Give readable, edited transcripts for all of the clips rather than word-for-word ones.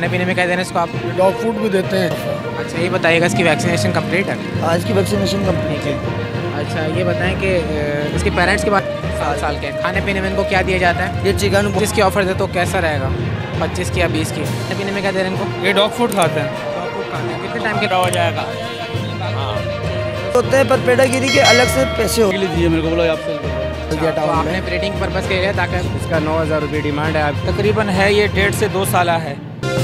खाने पीने में क्या देना इसको आप? डॉग फूड भी देते हैं। अच्छा ये बताइएगा इसकी वैक्सीनेशन कंप्लीट है? आज की वैक्सीनेशन कंप्लीट है। अच्छा ये बताएं कि इसके पेरेंट्स के बाद साल के खाने पीने में इनको क्या दिया जाता है? ये चिकन 25 की ऑफर दे तो कैसा रहेगा? 25 की या 20 की? खाने पीने में क्या दे रहे हैं इनको? ये डॉग फूड खाते हैं। डॉग फूड खाते हैं। कितने टाइम के हो जाएगा होते हैं पर पेडागिरी के अलग से पैसे हो दिए मेरे को, बोलो आपसे तो आपने ब्रीडिंग पर्पज़ के लिए ताकि इसका 9,000 रुपये डिमांड है। तकरीबन है ये 1.5 से 2 साल है।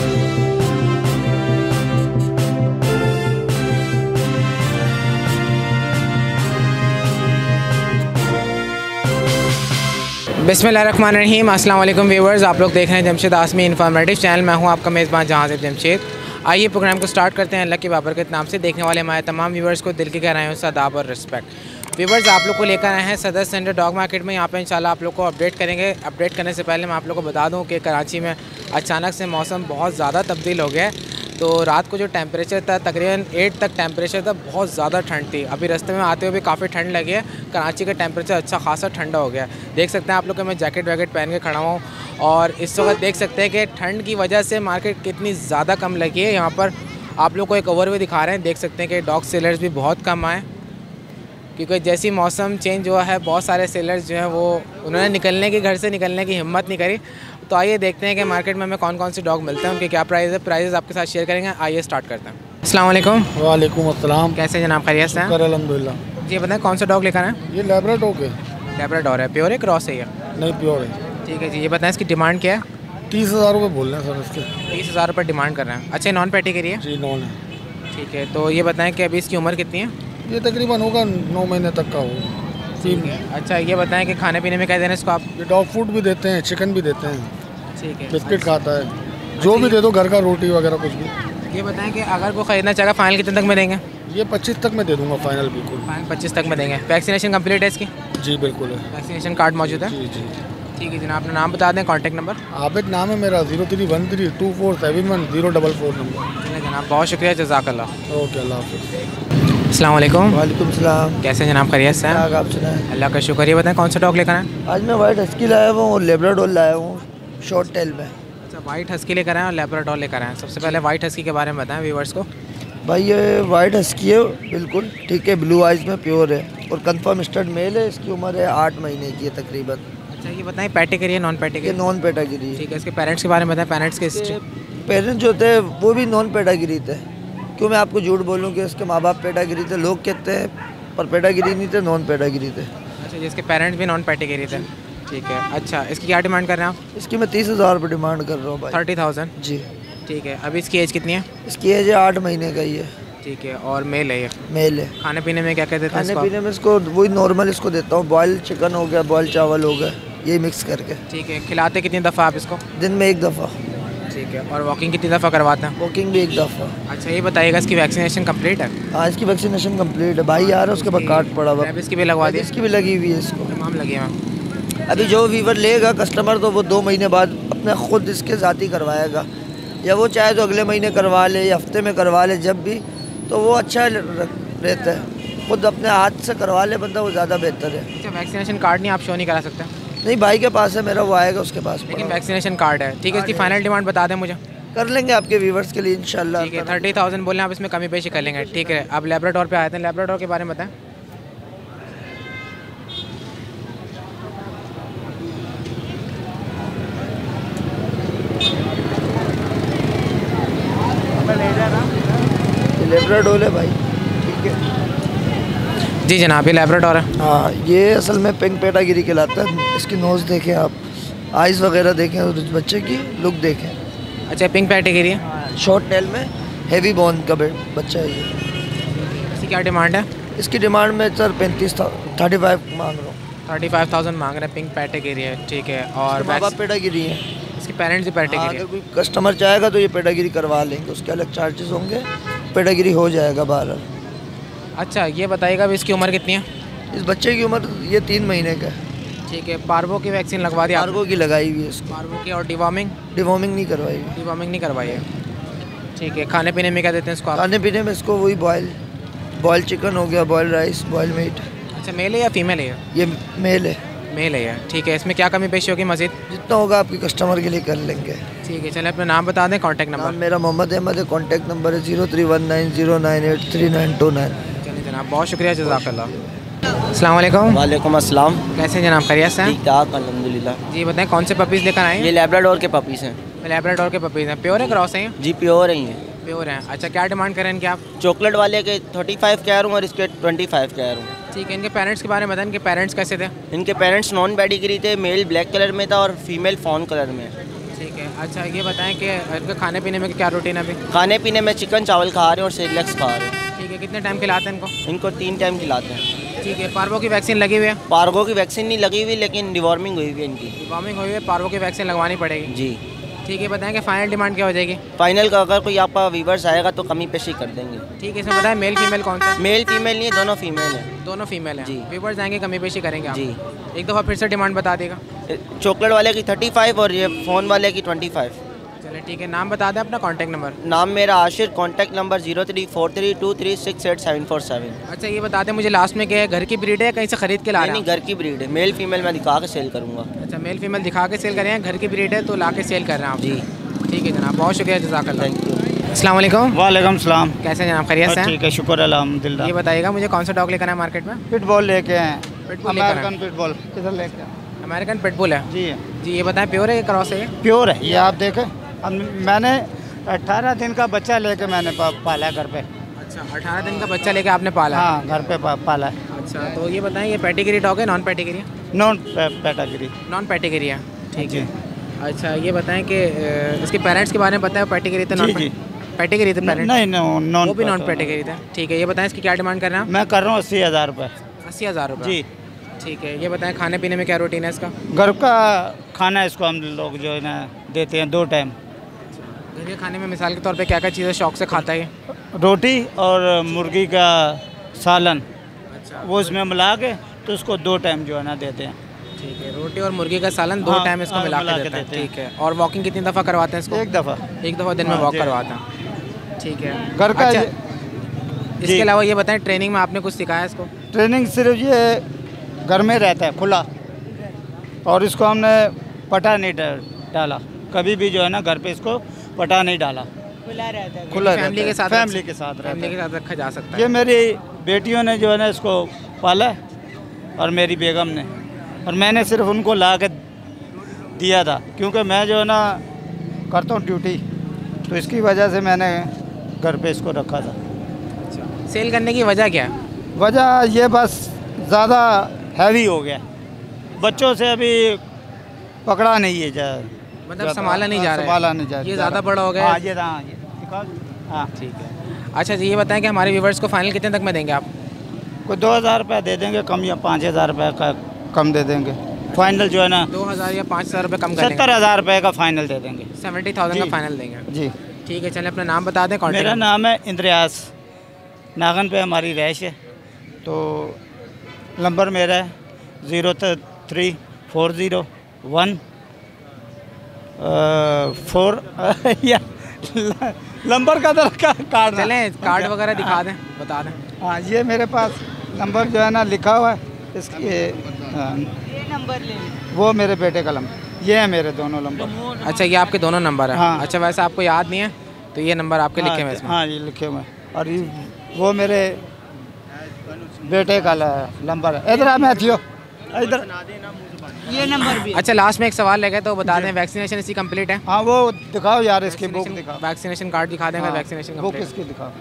बिस्मिल्लाहिर्रहमानिर्रहीम। अस्सलाम वालेकुम व्यूअर्स, आप लोग देख रहे हैं जमशेद आसमी इन्फॉर्मेटिव चैनल। मैं हूं आपका मेज़बान जहाज़िब जमशेद। आइए प्रोग्राम को स्टार्ट करते हैं। अल्लाह के बाबरकत नाम से देखने वाले हमारे तमाम व्यूअर्स को दिल की गहराइयों से आदाब और रिस्पेक्ट। व्यूअर्स आप लोग को लेकर आए हैं सदर सेंटर डॉग मार्केट में। यहाँ पे इंशाल्लाह आप लोग को अपडेट करेंगे। अपडेट करने से पहले मैं आप लोग को बता दूँ कि कराची में अचानक से मौसम बहुत ज़्यादा तब्दील हो गया है। तो रात को जो टेम्परेचर था तकरीबन 8 तक टेम्परेचर था, बहुत ज़्यादा ठंड थी। अभी रास्ते में आते हुए भी काफ़ी ठंड लगी है। कराची का टेम्परेचर अच्छा खासा ठंडा हो गया है। देख सकते हैं आप लोग कि मैं जैकेट वैकेट पहन के खड़ा हूँ और इस वक्त देख सकते हैं कि ठंड की वजह से मार्केट कितनी ज़्यादा कम लगी है। यहाँ पर आप लोग को एक ओवरव्यू दिखा रहे हैं। देख सकते हैं कि डॉग सेलर्स भी बहुत कम आए, क्योंकि जैसी मौसम चेंज हुआ है बहुत सारे सेलर्स जो हैं वो उन्होंने घर से निकलने की हिम्मत नहीं करी। तो आइए देखते हैं कि मार्केट में हमें कौन कौन से डॉग मिलते हैं, उनके क्या प्राइस आपके साथ शेयर करेंगे। आइए स्टार्ट करते हैं। अस्सलाम वालेकुम। वालेकुम अस्सलाम। कैसे जनाब, खैरियत से हैं? अल्हम्दुलिल्लाह। जी बताएं कौन सा डॉग लेकर आए? ये लैब्राडोर है। लैब्राडोर है। प्योर है क्रॉस है ये? नहीं प्योर है। ठीक है जी। ये बताएं इसकी डिमांड क्या है? 30,000 रुपये बोल रहे हैं सर इसके। 30,000 रुपये डिमांड कर रहे हैं। अच्छा नॉन पैटी के लिए? जी नॉन है। ठीक है। तो ये बताएं कि अभी इसकी उम्र कितनी है? ये तकरीबन होगा 9 महीने तक का होगा। ठीक है। अच्छा ये बताएं कि खाने पीने में क्या देना इसको आप? ये डॉग फूड भी देते हैं, चिकन भी देते हैं, ठीक है। बिस्किट खाता है, जो भी दे दो, घर का रोटी वगैरह कुछ भी। ये बताएं कि अगर कोई ख़रीदना चाहेगा फाइनल कितने तक में देंगे? ये 25 तक में दे दूंगा फाइनल, बिल्कुल। 25 तक में देंगे। वैक्सीनेशन कंप्लीट है इसकी? जी बिल्कुल है। वैक्सीनेशन कार्ड मौजूद है? जी जी। ठीक है जनाब, अपना नाम बता दें, कॉन्टैक्ट नंबर। आबिद नाम है मेरा। 03132471 नंबर। चलिए जनाब, बहुत शुक्रिया, जज़ाकल्लाह। ओके, अल्लाह हाफ़िज़। अस्सलाम वालेकुम। वालेकुम सलाम। कैसे जनाब, खैरियत से हैं? आप सुनाएं। अल्लाह का शुक्र। ये बताएं कौन सा डॉग लेकर आए? आज मैं वाइट हस्की लाया हूँ और लेब्राडोर लाया हूँ शॉर्ट टेल में। अच्छा, वाइट हस्की लेकर आए और लैब्राडोर लेकर आए। सबसे पहले वाइट हस्की के बारे में बताएं व्यूअर्स को। भाई ये वाइट हस्की है, बिल्कुल ठीक है, ब्लू आइज में प्योर है और कंफर्म स्टड मेल है। इसकी उम्र है 8 महीने की है तकरीबन। अच्छा ये बताएं पैटेगरी है नॉन ये पैटेगरी? नॉन पेटागिरी। ठीक है। इसके पेरेंट्स के बारे में बताएं, पेरेंट्स के हिस्ट्री। पेरेंट्स जो थे वो भी नॉन पेटागिरी थे। क्यों मैं आपको झूठ बोलूँ कि इसके माँ बाप पेटागिरी थे। लोग कहते हैं पर पेटागिरी नहीं थे, नॉन पेटागिरी थे। अच्छा, जिसके पेरेंट्स भी नॉन पैटेगरी थे। ठीक है। अच्छा इसकी क्या डिमांड कर रहे हैं आप? इसकी मैं 30,000 रुपये डिमांड कर रहा हूँ भाई। 30,000? जी। ठीक है। अभी इसकी एज कितनी है? इसकी एज है 8 महीने का ही है। ठीक है। और मेल है ये? मेल है। खाने पीने में क्या क्या देते हैं खाने इसको? पीने में इसको वही नॉर्मल इसको देता हूँ। बॉयल चिकन हो गया, बॉयल चावल हो गया, यही मिक्स करके। ठीक है। खिलाते कितनी दफ़ा आप इसको? दिन में 1 दफ़ा। ठीक है। और वॉकिंग कितनी दफ़ा करवाते हैं? वॉकिंग भी 1 दफ़ा। अच्छा ये बताइएगा इसकी वैक्सीनेशन कंप्लीट है? आज की वैक्सीनेशन कंप्लीट है भाई। यार उसके बाद कार्ड पड़ा हुआ। इसकी भी लगवा दी? इसकी भी लगी हुई है इसको। तमाम लगी हैं। अभी जो वीवर लेगा कस्टमर तो वो 2 महीने बाद अपने खुद इसके ज़ाती करवाएगा, या वो चाहे तो अगले महीने करवा ले या हफ्ते में करवा ले, जब भी तो वो अच्छा रहता है। खुद अपने हाथ से करवा ले बंदा, वो ज़्यादा बेहतर है। अच्छा वैक्सीनेशन कार्ड नहीं आप शो नहीं करा सकते? नहीं भाई के पास है मेरा, वो आएगा उसके पास। लेकिन वैक्सीनेशन कार्ड है। ठीक है। इसकी फाइनल डिमांड बता दें मुझे। कर लेंगे आपके व्यूवर्स के लिए इंशाल्लाह। ठीक है। 30,000 बोलें आप, इसमें कमी पेशी कर लेंगे। ठीक है। अब लैब्राडोर पे आते हैं। लैब्राडोर के बारे में बताएं। लेब्राडोर है भाई। ठीक है जी जनाब, ये लैब्राडोर है। हाँ, ये असल में पिंक पेटागिरी कहलाता है। इसकी नोज़ देखें आप, आइज़ वगैरह देखें और उस बच्चे की लुक देखें। अच्छा पिंक पैटेगरी है? शॉर्ट टेल में हेवी बोन का बच्चा है ये। इसकी क्या डिमांड है? इसकी डिमांड में सर 35 मांग रहा हूँ। 35,000 मांग रहे हैं। पिंक पैटेगरी है। ठीक है। और माँ बाप पेटागिरी है। इसके पेरेंट्स भी पैटेगरी अगर है? कोई कस्टमर चाहेगा तो ये पेटागिरी करवा लेंगे, उसके अलग चार्जेस होंगे, पेटागिरी हो जाएगा बहरहाल। अच्छा ये बताइएगा अभी इसकी उम्र कितनी है? इस बच्चे की उम्र ये 3 महीने का है। ठीक है। पार्वो की वैक्सीन लगवा दी? पार्वो की लगाई हुई है इसको। पार्वो की। और डिवॉर्मिंग? डिवॉर्मिंग नहीं करवाई हुई। डिवॉर्मिंग नहीं करवाई है। ठीक है। खाने पीने में क्या देते हैं इसको आप? खाने पीने में इसको वही बॉयल चिकन हो गया, बॉयल राइस, बॉयल मीट। अच्छा मेल है या फीमेल है? ये मेल है। मेल है ये, ठीक है। इसमें क्या कमी पेशी होगी मज़ीद? जितना होगा आपके कस्टमर के लिए कर लेंगे। ठीक है, चले अपना नाम बता दें, कॉन्टैक्ट नाम नंबर। मेरा मोहम्मद अहमद है, कॉन्टैक्ट नंबर है 0319098329। चलिए जनाब, बहुत शुक्रिया, जज़ाकल्लाह। अस्सलाम वालेकुम। वालेकुम अस्सलाम। कैसे हैं जनाब, खैरियत से हैं? ठीक ठाक अल्हम्दुलिल्लाह। जी बताएं, कौन से पपीज़ लेकर आए ये हैं? लैब्राडोर के पपीज़ हैं लैब्राडोर के पपीज़ हैं, प्योर है क्रॉस हैं? जी, प्योर ही हैं। प्योर हैं। अच्छा, क्या डिमांड करें इनके आप? चॉकलेट वाले के 35 कह रहा हूँ और इसके 25 कह रहा हूँ। ठीक है, इनके पेरेंट्स के बारे में बताएं, इनके पेरेंट्स कैसे थे? इनके पेरेंट्स नॉन पेडिग्री थे, मेल ब्लैक कलर में था और फीमेल फॉन कलर में है। ठीक है। अच्छा, ये बताएं कि इनके खाने पीने में क्या रूटीन है अभी? खाने पीने में चिकन चावल खा रहे हैं और सेरेलैक्स खा रहे हैं। ठीक है, कितने टाइम खिलाते हैं इनको? इनको 3 टाइम खिलाते हैं। ठीक है, पार्वो की वैक्सीन लगी हुई है? पार्गो की वैक्सीन नहीं लगी हुई लेकिन डिवॉर्मिंग हुई हुई है इनकी। डिवॉर्मिंग हुई है, पार्वो की वैक्सीन लगवानी पड़ेगी। जी। ठीक है, बताएं कि फाइनल डिमांड क्या हो जाएगी? फाइनल का अगर कोई आपका वीवर्स आएगा तो कमी पेशी कर देंगे। ठीक है, इसमें बताएं मेल फीमेल कौन सा? मेल फीमेल नहीं है, दोनों फीमेल हैं। दोनों फीमेल हैं। जी। व्यूवर्स आएंगे, कमी पेशी करेंगे आप? जी। एक दफ़ा फिर से डिमांड बता देगा। चॉकलेट वाले की 35 और ये फ़ोन वाले की 25। चलिए ठीक है, नाम बता दें अपना, कॉन्टैक्ट नंबर। नाम मेरा आशिर, कॉन्टैक्ट नंबर 034323688747। अच्छा, ये बता दें मुझे लास्ट में क्या है, घर की ब्रीड है, कहीं से खरीद के ला रहे नहीं, हैं? घर की ब्रीड है, मेल फीमेल मैं दिखा के सेल करूँगा। अच्छा, मेल फीमेल दिखा के सेल कर रहे हैं, घर की ब्रीड है तो ला के सेल कर रहे हैं आप? जी। ठीक है जनाब, बहुत शुक्रिया, जज़ाकल्लाह। Thank you. अस्सलाम वालेकुम। वालेकुम सलाम। कैसे हैं जनाब, खैरियत से हैं? ठीक है, शुक्र अल्हम्दुलिल्लाह। ये बताइएगा मुझे, कौन सा डॉग लेकर आए मार्केट में? पिटबॉल लेके आए, पिटबुल लेकर आए? अमेरिकन पिटबॉल किधर लेके आए? अमेरिकन पिटबुल है जी जी। ये बताएं, प्योर है या क्रॉस है? प्योर है ये, आप देखें। अब मैंने 18 दिन का बच्चा लेके मैंने पाला घर पे। अच्छा, 18 दिन का बच्चा लेके आपने पाला? हाँ, घर पे पाला है। अच्छा, तो ये बताएं, ये पेडिग्री डॉग है, non pedigree? Non pedigree. Non pedigree है, ठीक जी। है। अच्छा, ये बताएं कि इसके पेरेंट्स के बारे में बताएं, पेडिग्री थे, नॉन जी। पेडिग्री थे पेरेंट्स? नहीं, नॉन, वो भी नॉन पेडिग्री थे, ठीक है। ये बताएं, इसकी क्या डिमांड कर रहे हैं मैं कर रहा हूँ 80,000 रुपये। आप? 80,000 रुपये? जी। ठीक है। ये बताएं, खाने पीने में क्या रूटीन है इसका? घर का खाना इसको हम लोग जो है ना देते हैं 2 टाइम। घर के खाने में मिसाल के तौर पे क्या क्या चीज़ें शौक से खाता है? रोटी और मुर्गी का सालन, अच्छा, वो इसमें मिला के तो उसको 2 टाइम जो है ना देते हैं। ठीक है। रोटी और मुर्गी का सालन 2 हाँ, टाइम इसको हाँ, मिला के देते हैं, ठीक है। और वॉकिंग कितनी दफ़ा करवाते हैं इसको? 1 दफ़ा। एक दफ़ा दिन में हाँ, वॉक जी। करवाते हैं, ठीक है। घर का अच्छा, ये- इसके अलावा ये बताएं, ट्रेनिंग में आपने कुछ सिखाया इसको? ट्रेनिंग सिर्फ ये घर में रहता है खुला, और इसको हमने पटा नहीं डाला कभी भी, जो है ना घर पे इसको पटा नहीं डाला, खुला रहता है। खुला फैमिली के साथ? फैमिली के साथ रहता फैमिली है। के साथ रखा जा सकता ये है? मेरी बेटियों ने जो है ना इसको पाला है और मेरी बेगम ने, और मैंने सिर्फ उनको ला के दिया था क्योंकि मैं जो है ना करता हूँ ड्यूटी, तो इसकी वजह से मैंने घर पे इसको रखा था। सेल करने की वजह क्या है? वजह ये बस ज़्यादा हैवी हो गया, बच्चों से अभी पकड़ा नहीं है मतलब संभाला नहीं जा रहा है? संभाला नहीं जा रहा, ये ज़्यादा बड़ा हो गया है? हाँ, ये दिखाओ। हाँ, ठीक है। अच्छा जी, ये बताएं कि हमारे व्यूवर्स को फाइनल कितने तक में देंगे आप? कोई 2,000 रुपये दे देंगे कम, या 5,000 रुपये का कम दे देंगे। फाइनल जो है ना 2,000 या 5,000 रुपये कम करेंगे? 70,000 रुपये का फाइनल दे देंगे। 70,000 का जी। फाइनल देंगे, जी। ठीक है। चलें, अपना नाम बता दें, मेरा कॉन्टैक्ट। नाम है इंद्रियास, नागन पे हमारी रैश है, तो नंबर मेरा है 034014 या नंबर का कार्ड चलें, कार्ड वगैरह दिखा दें, बता दें। हाँ, ये मेरे पास नंबर जो है ना लिखा हुआ है, इसकी ये नंबर ले, वो मेरे बेटे का नंबर, ये है मेरे दोनों नंबर। अच्छा, ये आपके दोनों नंबर है? हाँ। अच्छा, वैसे आपको याद नहीं है तो ये नंबर आपके लिखे हुए हैं इसमें? हाँ, ये लिखे हुए हैं, और ये वो मेरे बेटे का नंबर है। इधर मैं थियो, इधर ये नंबर भी। अच्छा, लास्ट में एक सवाल लगे तो बता दें, वैक्सीनेशन इसकी कंप्लीट है? हाँ, वो दिखाओ यार, इसकी बुक दिखाओ। वैक्सीनेशन कार्ड दिखा देंगे, हाँ, वैक्सीनेशन बुक कंप्लीट। इसकी दिखाओ।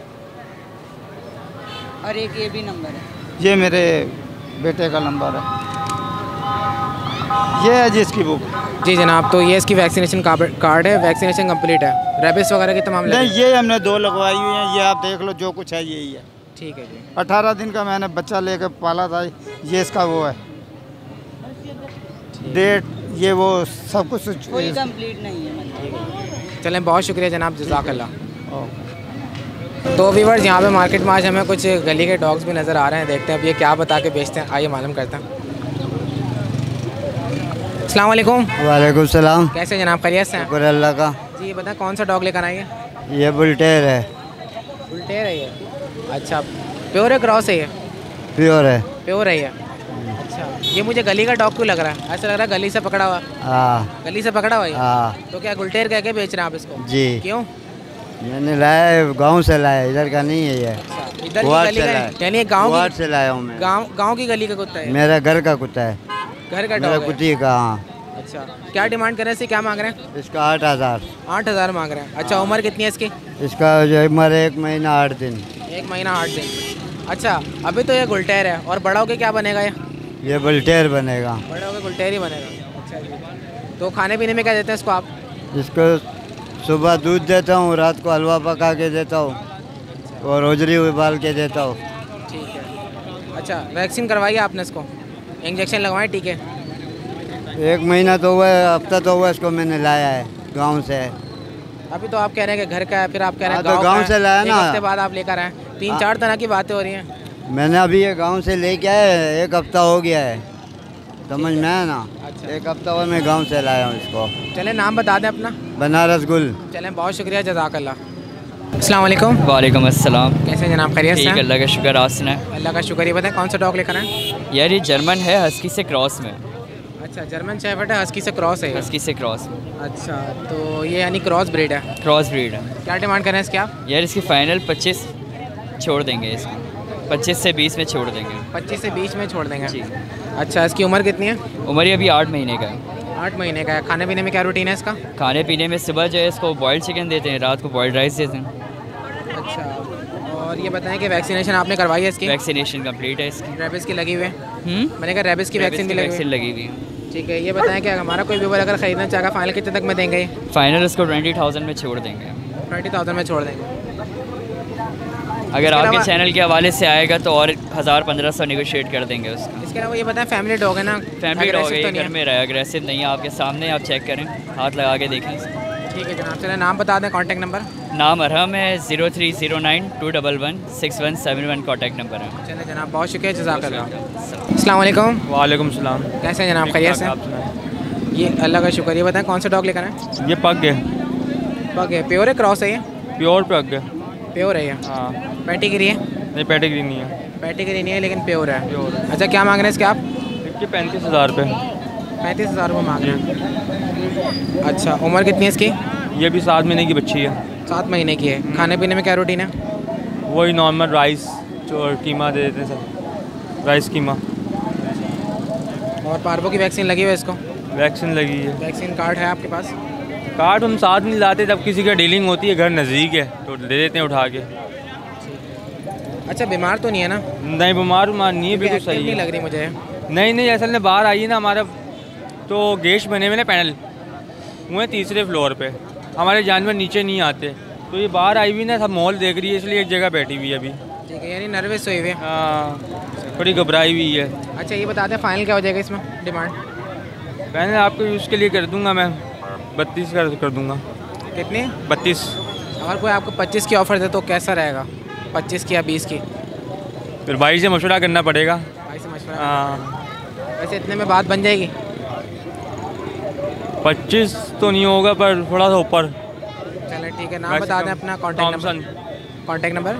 और एक ये भी नंबर है, ये मेरे बेटे का नंबर है, ये है जिसकी बुक। जी जनाब, तो ये इसकी वैक्सीनेशन कार्ड है, वैक्सीनेशन कंप्लीट है, रेबिस वगैरह की तमाम नहीं, लगे? ये हमने 2 लगवाई हुई हैं, ये आप देख लो, जो कुछ है यही है। ठीक है जी। 18 दिन का मैंने बच्चा लेकर पाला था, ये इसका वो है डेट, ये वो सब कुछ कोई कंप्लीट नहीं है मतलब। चलें, बहुत शुक्रिया जनाब, जज़ाकल्लाह। तो व्यूअर्स, यहाँ पे मार्केट में आज हमें कुछ गली के डॉग्स भी नज़र आ रहे हैं, देखते हैं अब ये क्या बता के बेचते हैं, आइए मालूम करते हैं। अस्सलाम वालेकुम। वालेकुम सलाम। कैसे जनाब, खैरियत से हैं? शुक्र अल्लाह का। जी, ये बताएं कौन सा डॉग लेकर आएंगे? ये बुलटेर है, उल्टे है ये? अच्छा, प्योर है क्रॉस है ये? प्योर है। प्योर है ये, अच्छा, ये मुझे गली का डॉग क्यों लग रहा है? ऐसा लग रहा है गली से पकड़ा हुआ। हाँ गली से पकड़ा हुआ ये? हाँ तो क्या गुलटेर कह के बेच रहे हैं आप इसको? जी। क्यों? मैंने लाया, गांव से लाया, इधर का नहीं है ये। इधर की गुवाहाट गली से का लाया। है? यानी गांव गुवाहाट की, से लाया हूँ मैं। गांव की गली का कुत्ता है? मेरा घर का कुत्ता है, घर का मेरा डॉग है? कुत्ती का। हाँ अच्छा, क्या डिमांड कर रहे हैं इसकी? क्या मांग रहे हैं? इसका 8,000। 8,000 मांग रहे हैं। अच्छा, उम्र कितनी है इसकी? इसका जो उम्र 1 महीना 8 दिन। 1 महीना 8 दिन। अच्छा, अभी तो ये गुलटेर है, और बड़ा होके क्या बनेगा ये? बुलटेर बनेगा। बड़ा होके गुलटेर ही बनेगा। अच्छा जी। तो खाने पीने में क्या देते हैं इसको आप? इसको सुबह दूध देता हूँ, रात को हलवा पका के देता हूँ और रोजरी उबाल के देता हूँ। ठीक है। अच्छा, वैक्सीन करवाई है आपने इसको? इंजेक्शन लगवाए टीके? 1 महीना तो हुआ है, हफ्ता तो हुआ इसको मैंने लाया है गांव से। अभी तो आप कह रहे हैं कि घर का है, फिर आप कह रहे हैं हाँ, तो गाँव का है। से लाया एक ना। हफ्ते बाद आप लेकर आए। 3-4 तरह की बातें हो रही हैं। मैंने अभी ये गांव से लेके आया, 1 हफ्ता हो गया है, समझ में आया ना। अच्छा। 1 हफ्ता हुआ मैं गांव से लाया हूँ इसको। चले नाम बता दें अपना। बनारस गुल। चलें, बहुत शुक्रिया, जज़ाकल्लाह। अस्सलाम वालेकुम। वालेकुम अस्सलाम। कैसे हैं जनाब? खैरियत से ठीक है, हैं? अल्लाह का शुक्र। आप सुनाएं? अल्लाह का शुक्र। ये बताएं कौन सा डॉग लेकर आए? यार ये जर्मन है, हस्की से क्रॉस में। अच्छा, जर्मन शेफर्ड है, हस्की से क्रॉस है ये? हस्की से क्रॉस में। अच्छा, तो ये यानी क्रॉस ब्रीड है। क्रॉस ब्रीड है। क्या डिमांड कर रहे हैं इसकी आप? यार इसकी फ़ाइनल 25 छोड़ देंगे इसको। 25 से 20 में छोड़ देंगे। 25 से 20 में छोड़ देंगे। जी। अच्छा, इसकी उम्र कितनी है? उम्र ये अभी 8 महीने का है। 8 महीने का है। खाने पीने में क्या रूटीन है इसका? खाने पीने में सुबह जो है इसको बॉयल्ड चिकन देते हैं, रात को बॉयल्ड राइस देते हैं। अच्छा, और ये बताएं कि वैक्सीनेशन आपने करवाई है इसकी? वैक्सीनेशन कंप्लीट है इसकी। रेबिस की लगी हुई है? मैंने कहा रेबिस की रेबीज वैक्सीन की भी लगी हुई वैक्सीन है? लगी हुई है। ठीक है। ये बताएं कि हमारा कोई व्यूवर अगर ख़रीदना चाहेगा, फाइनल कितने तक में देंगे ये? फ़ाइनल उसको 20,000 में छोड़ देंगे। 20,000 में छोड़ देंगे। अगर आपके अलावा- चैनल के हवाले से आएगा तो और 1,000-1,500 नेगोशिएट कर देंगे उसका। इसके अलावा ये बताएं, फैमिली डॉग है ना? फैमिली डॉग Aggressive है, तो ये नहीं घर में रहे, अग्रेसिव नहीं है। आपके सामने आप चेक करें, हाथ लगा के देखें इसको। ठीक है जनाब। चलें, नाम बता दें, कॉन्टैक्ट नंबर। नाम अरहम है, 0309211671 कॉन्टैक्ट नंबर है। चलें जनाब, बहुत शुक्रिया, जज़ाकल्लाह। अस्सलाम वालेकुम। वालेकुम सलाम। कैसे हैं जनाब? खैरियत से? आप सुनाएं? ये अल्लाह का शुक्र। ये बताएं कौन सा डॉग लेकर आए? ये पग है, पग है? प्योर है, क्रॉस है ये? प्योर पग है। प्योर है ये? हाँ, पैटिगिरी है? नहीं पेडिग्री नहीं है, पैटिगिरी नहीं है लेकिन प्योर है। प्योर है। अच्छा, क्या मांग रहे हैं इसके आप? इसके 35,000 रुपये। 35,000 रुपये मांग रहे हैं। अच्छा, उम्र कितनी है इसकी? ये भी 7 महीने की बच्ची है। 7 महीने की है। खाने पीने में क्या रूटीन है? वही नॉर्मल राइस और कीमा दे देते हैं सब, राइस कीमा। और पार्वो की वैक्सीन लगी हुई है इसको? वैक्सीन लगी है। वैक्सीन कार्ड है आपके पास? कार्ड हम साथ नहीं लाते, जब किसी का डीलिंग होती है, घर नज़दीक है तो दे देते हैं उठा के। अच्छा, बीमार तो नहीं है ना? नहीं, बीमार नहीं है, बिल्कुल एक्टिव सही नहीं है। लग रही मुझे। नहीं असल में बाहर आई है ना, हमारा तो गेस्ट बने हुए ना पैनल, वो है 3रे फ्लोर पे। हमारे जानवर नीचे नहीं आते, तो ये बाहर आई हुई ना, सब मॉल देख रही है, इसलिए एक जगह बैठी हुई है अभी। ठीक है, यानी नर्वस हुई हुई है। हाँ, थोड़ी घबराई हुई है। अच्छा, ये बता दें फाइनल क्या हो जाएगा इसमें डिमांड? मैंने आपको यूज़ के लिए कर दूंगा, मैं 32 कर दूंगा। कितनी? 32। अगर कोई आपको 25 की ऑफ़र दे तो कैसा रहेगा? 25 की या 20 की? फिर भाई से मशवरा करना पड़ेगा। भाई से मशवरा। हाँ, वैसे इतने में बात बन जाएगी? 25 तो नहीं होगा, पर थोड़ा सा ऊपर। चलें ठीक है। नाम बता दें अपना, contact number. Thomson. Contact number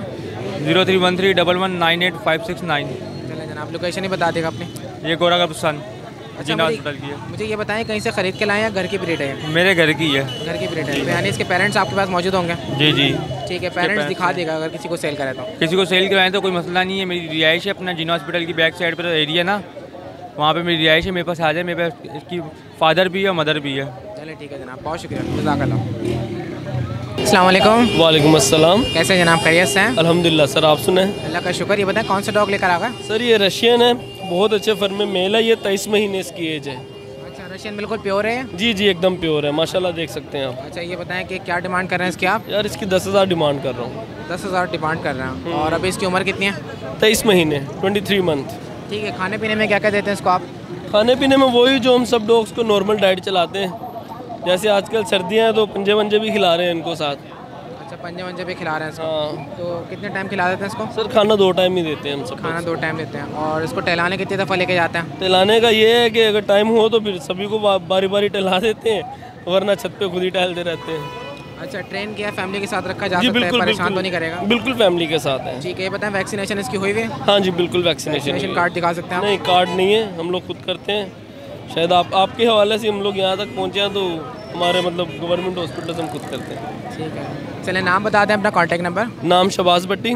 031311985669। चलें जनाब, लोकेशन ही बता देगा अपनी। ये गोरागढ़ सन अच्छा, जिना हॉस्पिटल की है। मुझे ये बताएं, कहीं से ख़रीद के लाएं या घर की ब्रीड है? मेरे घर की है। घर की ब्रीड है, तो यानी इसके पेरेंट्स आपके पास मौजूद होंगे? जी जी। ठीक है, पेरेंट्स दिखा देगा अगर किसी को सेल करे तो। किसी को सेल करवाएं तो कोई मसला नहीं है। मेरी रिहाइश है अपना जिना हॉस्पिटल की बैक साइड पर एरिया ना, वहाँ पे मेरी रिहाइश है। मेरे पास आ जाए, मेरे पास इसकी फादर भी है, मदर भी है। चलिए ठीक है जनाब, बहुत शुक्रिया, जज़ाकल्लाह। अस्सलाम वालेकुम। वालेकुम अस्सलाम। कैसे हैं जनाब? खैरियत से हैं? अल्हम्दुलिल्लाह सर, आप सुने? अल्लाह का शुक्र। ये बताएं कौन सा डॉग लेकर आ गए? सर ये रशियन है, बहुत अच्छे फर में मेल है, ये 23 महीने इसकी एज है। अच्छा, रशियन बिल्कुल प्योर है? जी जी, एकदम प्योर है, माशाल्लाह देख सकते हैं आप। अच्छा, ये बताएं कि क्या डिमांड कर रहे हैं इसकी आप? यार इसकी 10,000 डिमांड कर रहा हूँ। 10,000 डिमांड कर रहे हैं। और अभी इसकी उम्र कितनी है? 23 महीने, 23 मंथ। ठीक है। खाने पीने में क्या क्या देते हैं इसको आप? खाने पीने में वही जो हम सब डॉग्स को नॉर्मल डाइट चलाते हैं, जैसे आजकल सर्दियाँ हैं तो पंजे वंजे भी खिला रहे हैं इनको साथ। अच्छा, पंजे वंजे भी खिला रहे हैं इसको? हाँ तो कितने टाइम खिला देते हैं इसको? सर, खाना 2 टाइम ही देते हैं हम सब। खाना 2 टाइम देते हैं। और इसको टहलाने कितनी दफ़ा लेके जाते हैं? टहलाने का ये है कि अगर टाइम हो तो फिर सभी को बारी बारी टहला देते हैं, वरना छत पे खुद ही टहलते रहते हैं। अच्छा, ट्रेन किया, फैमिली के साथ रखा जा जी सकता है, बिल्कुल परेशान बिल्कुल, तो नहीं करेगा? बिल्कुल फैमिली के साथ है। ठीक है, ये बताएं वैक्सीनेशन इसकी हुई हुई है? हाँ जी बिल्कुल वैक्सीनेशन वैक्सीनेशन कार्ड दिखा सकते हैं आप? नहीं, कार्ड नहीं है, हम लोग खुद करते हैं। शायद आपके हवाले से हम लोग यहाँ तक पहुँचे हैं, तो हमारे मतलब गवर्नमेंट हॉस्पिटल से हम खुद करते हैं। ठीक है, चले नाम बता दें अपना, कॉन्टैक्ट नंबर। नाम शबाज भट्टी,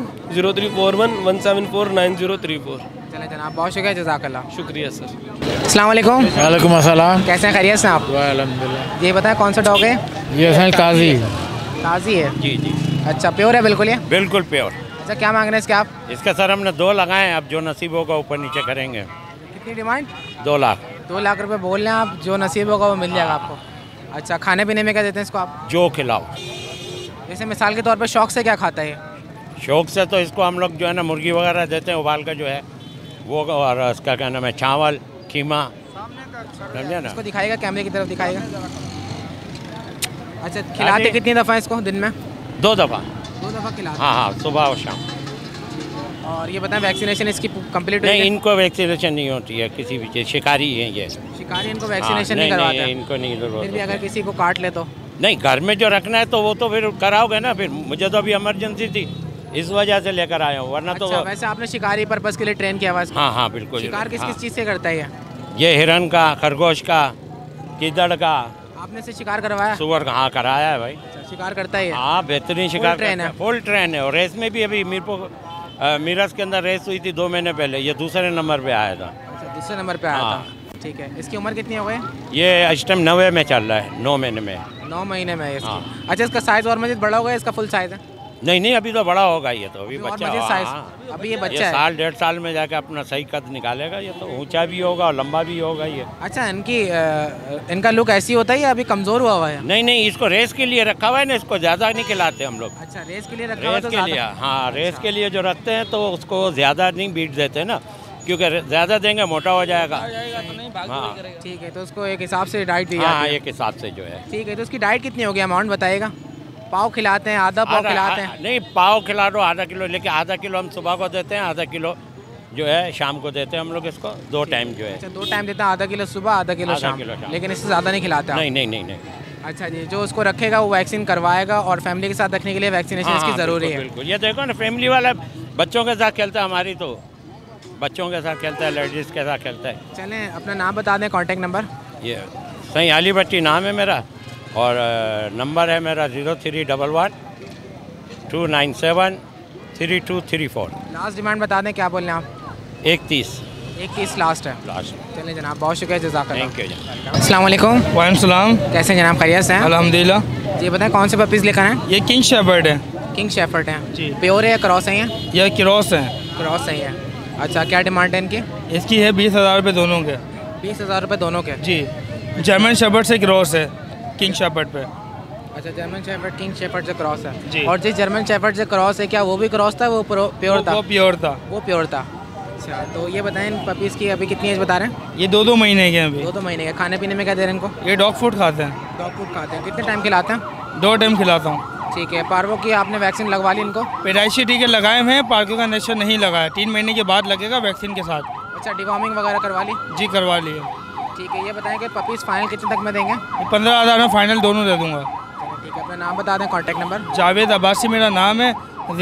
0341174934। चले जनाब, बहुत शुक्रिया, जज़ाकल्लाह। शुक्रिया सर। अस्सलाम वालेकुम। वालेकुम अस्सलाम। कैसे हैं, खैरियत से आप? अल्हम्दुलिल्लाह। ये बताएं कौन सा डॉग है? ये है काजी। ताज़ी है? जी जी अच्छा, प्योर है बिल्कुल ये? बिल्कुल प्योर। अच्छा, क्या मांग रहे हैं इसके आप? इसका सर हमने 2 लगाए हैं, अब जो नसीब होगा ऊपर नीचे करेंगे। कितनी डिमांड? 2 लाख। 2 लाख रुपए बोल रहे हैं आप, जो नसीब होगा वो मिल जाएगा आपको। अच्छा, खाने पीने में क्या देते हैं इसको आप? जो खिलाओ। जैसे मिसाल के तौर पे शौक से क्या खाता है ये? शौक से तो इसको हम लोग जो है ना मुर्गी वगैरह देते हैं उबाल का जो है वो, और इसका क्या नाम है, चावल, कीमा, समझे ना। इसको दिखाएगा, कैमरे की तरफ दिखाएगा। अच्छा, खिलाते कितनी दफ़ा इसको दिन में? 2 दफ़ा। 2 दफ़ा खिलाते? हाँ हाँ, सुबह और शाम। और ये बताएं वैक्सीनेशन इसकी कंप्लीट हुई नहीं, है? इनको वैक्सीनेशन नहीं होती है किसी भी चीज़, शिकारी है ये। शिकारी इनको हाँ, वैक्सीनेशन नहीं करवाते? इनको नहीं फिर भी जरूरत। अगर किसी को काट ले तो? नहीं, घर में जो रखना है तो वो तो फिर कराओगे ना। फिर मुझे तो अभी इमरजेंसी थी, इस वजह से लेकर आया हूँ, वरना अच्छा, तो। वैसे आपने शिकारी पर्पस के लिए ट्रेन किया हुआ है इसको? हाँ हाँ बिल्कुल। शिकार किस हाँ। किस चीज़ से करता है ये हिरन का, खरगोश का, गिद्दड़ का, आपने से शिकार करवाया? सुअर का। हाँ, कराया है भाई। अच्छा, शिकार करता है ये? हाँ, बेहतरीन शिकार ट्रेन है? फुल ट्रेन है। और रेस में भी अभी मीरज के अंदर रेस हुई थी 2 महीने पहले, ये दूसरे नंबर पे आया था। अच्छा, दूसरे नंबर पे आया हाँ। था। ठीक है, इसकी उम्र कितनी हो गई? ये इस टाइम 9 में चल रहा है, 9 महीने में। 9 महीने में है इसकी। हाँ। अच्छा, इसका साइज़ और मजीद बड़ा होगा, इसका फुल साइज़ है? नहीं नहीं, अभी तो बड़ा होगा ये, तो अभी और बच्चा। मजीद हाँ, साइज? हाँ। अभी ये बच्चा ये है? 1.5 साल में जाके अपना सही कद निकालेगा ये, तो ऊंचा भी होगा और लंबा भी होगा ये। अच्छा, इनका लुक ऐसी होता है या अभी कमज़ोर हुआ हुआ है? नहीं नहीं, इसको रेस के लिए रखा हुआ है ना, इसको ज़्यादा नहीं खिलाते हम लोग। अच्छा, रेस के लिए रखा हुआ रेस तो के लिए, ज़्यादा? हाँ, रेस के लिए जो रखते हैं तो उसको ज़्यादा नहीं बीट देते ना, क्योंकि ज़्यादा देंगे मोटा हो जाएगा। हाँ ठीक है, तो उसको एक हिसाब से डाइट दी हाँ, जाती है? एक हिसाब से जो है। ठीक है, तो उसकी डाइट कितनी होगी, अमाउंट बताइएगा? पाव खिलाते हैं, आधा पाव खिलाते हैं? नहीं, पाव खिला दो आधा किलो, लेकिन आधा किलो हम सुबह को देते हैं, आधा किलो जो है शाम को देते हैं हम लोग इसको, 2 टाइम जो है। अच्छा, 2 टाइम देते हैं, आधा किलो सुबह, आधा किलो शाम, लेकिन इससे ज़्यादा नहीं खिलाते आप? नहीं नहीं नहीं नहीं। अच्छा जी, जो उसको रखेगा वो वैक्सीन करवाएगा, और फैमिली के साथ रखने के लिए वैक्सीनेशन हाँ, इसकी हाँ, ज़रूरी बिल्कुल, है? बिल्कुल। ये देखो ना, फैमिली वाला बच्चों के साथ खेलता है, हमारी तो बच्चों के साथ खेलता है, लेडीज़ के साथ खेलता है। चलें, अपना नाम बता दें, कॉन्टैक्ट नंबर। ये सही अली भट्टी नाम है मेरा, और नंबर है मेरा 0311 297 3234। लास्ट डिमांड बता दें, क्या बोल रहे हैं आप? 31 लास्ट है? लास्ट। चलें जनाब, बहुत शुक्रिया, जज़ाकल्लाह। Thank you. अस्सलाम वालेकुम। वालेकुम सलाम। कैसे हैं जनाब, खैरियत से हैं? अल्हम्दुलिल्लाह। जी बताएं, कौन से पपीज़ लेकर आए? ये किंग शेफर्ड है। किंग शेफर्ड हैं? जी। प्योर है या क्रॉस है ये? ये क्रॉस है। क्रॉस है ये। अच्छा, क्या डिमांड है इनकी? इसकी है 20,000 रुपये दोनों के। 20,000 रुपये दोनों के? जी, जर्मन शेफर्ड से क्रॉस है किंग शेफर्ड पे। अच्छा, जर्मन शेफर्ड किंग शेफर्ड से क्रॉस है जी। और जिस जर्मन शेफर्ड से क्रॉस है, क्या वो भी क्रॉस था, वो प्योर था? वो प्योर था। वो प्योर था। अच्छा, तो ये बताएं, इन पपीज़ की अभी कितनी एज बता रहे हैं? ये 2-2 महीने के हैं अभी। 2-2 महीने के। खाने पीने में क्या दे रहे हैं इनको? ये डॉग फूड खाते हैं। डॉग फूड खाते हैं? कितने टाइम खिलाते हैं? 2 टाइम खिलाता हूँ। ठीक है, पार्वो की आपने वैक्सीन लगवा ली इनको? पैदाइशी टीके लगाए हुए हैं, पार्को का इंजेक्शन नहीं लगाया, 3 महीने के बाद लगेगा वैक्सीन के साथ। अच्छा, डिवॉर्मिंग वगैरह करवा ली? जी, करवा लिए। ठीक है, ये बताएं कि पपीज़ फाइनल कितने तक में देंगे? 15,000 में फाइनल दोनों दे दूँगा। चलो ठीक है, अपना नाम बता दें, कॉन्टैक्ट नंबर। जावेद अब्बासी मेरा नाम है,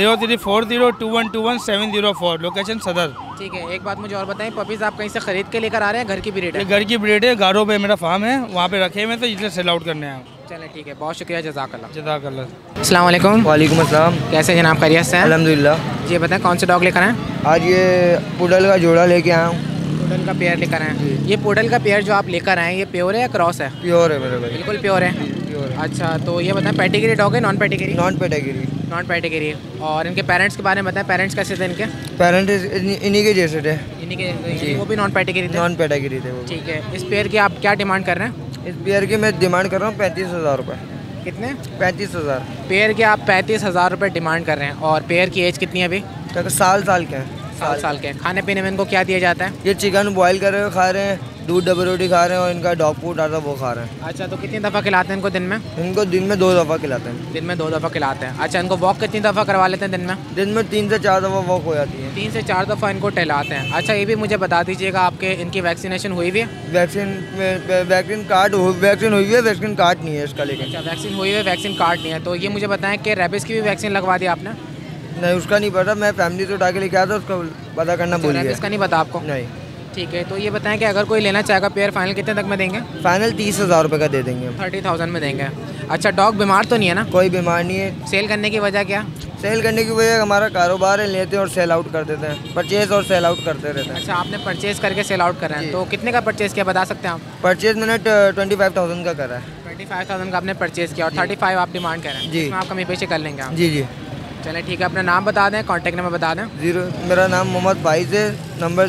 03402121 लोकेशन सदर। ठीक है, एक बात मुझे और बताएं, पपीज़ आप कहीं से ख़रीद के लेकर आ रहे हैं, घर की ब्रीड ये है? घर की ब्रीड है, गारो पे मेरा फार्म है, वहाँ पे रखे हुए तो इसलिए सेल आउट करने आया हूँ। चलें ठीक है, बहुत शुक्रिया, जज़ाकल्लाह। जज़ाकल्लाह। अस्सलाम वालेकुम। वालेकुम अस्सलाम। कैसे जनाब, खैरियत से हैं? अल्हम्दुलिल्लाह। जी बताएं, कौन से डॉग लेकर आए? आज ये पुडल का जोड़ा लेके आया हूँ। पुडल का पेयर लेकर आए? ये पुडल का पेयर जो आप लेकर आए, ये प्योर है या क्रॉस है? प्योर है मेरे भाई। बिल्कुल प्योर है? प्योर है। अच्छा, तो ये बताएं, पेडिग्री डॉग है, non pedigree? Non pedigree. Non pedigree. और इनके पेरेंट्स के बारे में बताएं, पेरेंट्स कैसे थे इनके? पेरेंट इन्हीं के जैसे थे। इन्हीं के? वो भी नॉन पेडिग्री थे? नॉन पेडागिरी थे वो। ठीक है, इस पेयर की आप क्या डिमांड कर रहे हैं? इस पेयर की मैं डिमांड कर रहा हूँ 35,000 रुपये। कितने? 35,000। पेयर के आप 35,000 रुपये डिमांड कर रहे हैं, और पेयर की एज कितनी है अभी? साल के हैं। साल के। खाने पीने में इनको क्या दिया जाता है? ये चिकन बॉईल कर रहे हो खा रहे हैं, दूध डबल रोटी खा रहे हैं और इनका डॉग फूड आता है वो खा रहे हैं। अच्छा, तो कितनी दफ़ा खिलाते हैं इनको दिन में? इनको दिन में 2 दफ़ा खिलाते हैं। दिन में 2 दफ़ा खिलाते हैं। अच्छा, इनको वॉक कितनी दफ़ा करवा लेते हैं दिन में? दिन में 3 से 4 दफ़ा वॉक हो जाती है। 3 से 4 दफ़ा इनको टहलाते हैं। अच्छा, ये भी मुझे बता दीजिएगा, आपके इनकी वैक्सीनेशन हुई हुई है? वैक्सीन कार्ड वैक्सीन हुई है, वैक्सीन कार्ड नहीं है इसका। लेकिन अच्छा, वैक्सीन हुई है, वैक्सीन कार्ड नहीं है। तो ये मुझे बताएं कि रेबिस की भी वैक्सीन लगवा दी आपने? नहीं, उसका नहीं पता, मैं फैमिली से उठा के लेके आया था, उसका पता करना भूल गया। रेबिस का नहीं पता आपको? नहीं। ठीक है, तो ये बताएं कि अगर कोई लेना चाहेगा पेयर, फाइनल कितने तक में देंगे? फाइनल 30,000 रुपये का दे देंगे। 30,000 में देंगे। अच्छा, डॉग बीमार तो नहीं है ना? कोई बीमार नहीं है। सेल करने की वजह क्या? सेल करने की वजह हमारा कारोबार है, लेते हैं और सेल आउट कर देते हैं, परचेज और सेल आउट करते रहते हैं। अच्छा, आपने परचेज करके सेल आउट कर रहे हैं, तो कितने का परचेज किया बता सकते हैं आप? परचेज मैंने 25,000 का करा है। 25,000 का आपने परचेज किया और 35 आप डिमांड कर रहे हैं जी। आप कमी पेशी कर लेंगे आप? जी जी। चलें ठीक है, अपना नाम बता दें, कॉन्टैक्ट नंबर बता दें। मेरा नाम मोहम्मद फाइज है, नंबर